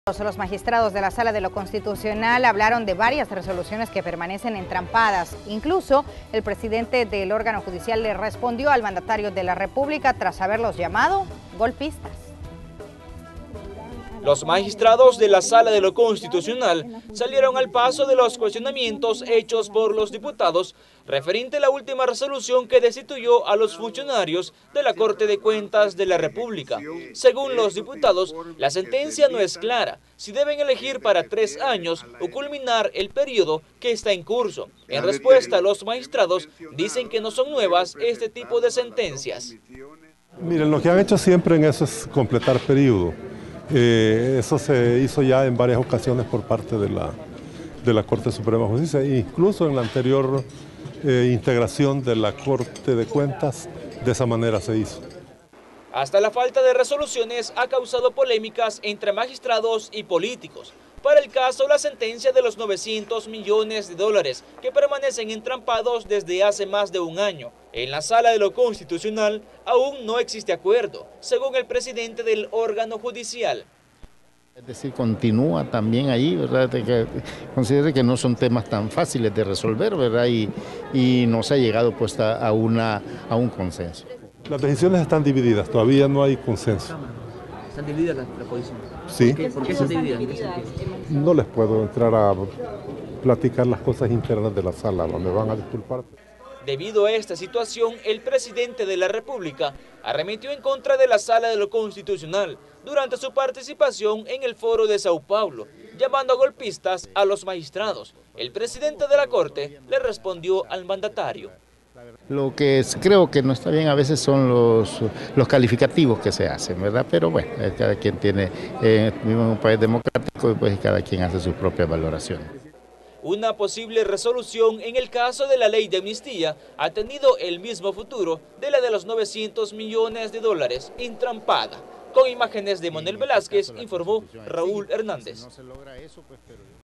Los magistrados de la Sala de lo Constitucional hablaron de varias resoluciones que permanecen entrampadas. Incluso el presidente del órgano judicial le respondió al mandatario de la República tras haberlos llamado golpistas. Los magistrados de la Sala de lo Constitucional salieron al paso de los cuestionamientos hechos por los diputados referente a la última resolución que destituyó a los funcionarios de la Corte de Cuentas de la República. Según los diputados, la sentencia no es clara si deben elegir para 3 años o culminar el periodo que está en curso. En respuesta, los magistrados dicen que no son nuevas este tipo de sentencias. Miren, lo que han hecho siempre en eso es completar periodo. Eso se hizo ya en varias ocasiones por parte de la Corte Suprema de Justicia, incluso en la anterior integración de la Corte de Cuentas, de esa manera se hizo. Hasta la falta de resoluciones ha causado polémicas entre magistrados y políticos. Para el caso, la sentencia de los 900 millones de dólares que permanecen entrampados desde hace más de un año. En la Sala de lo Constitucional aún no existe acuerdo, según el presidente del órgano judicial. Es decir, continúa también ahí, ¿verdad? Que considere que no son temas tan fáciles de resolver, ¿verdad? Y no se ha llegado pues a un consenso. Las decisiones están divididas, todavía no hay consenso. ¿Están divididas la posición? Sí. ¿Por qué están divididas? No les puedo entrar a platicar las cosas internas de la sala, me van a disculpar. Debido a esta situación, el presidente de la República arremetió en contra de la Sala de lo Constitucional durante su participación en el Foro de Sao Paulo, llamando a golpistas a los magistrados. El presidente de la Corte le respondió al mandatario. Lo que creo que no está bien a veces son los calificativos que se hacen, ¿verdad? Pero bueno, cada quien tiene, vivimos en un país democrático y pues cada quien hace sus propias valoraciones. Una posible resolución en el caso de la ley de amnistía ha tenido el mismo futuro de la de los 900 millones de dólares entrampada. Con imágenes de Manuel Velázquez, informó Raúl Hernández.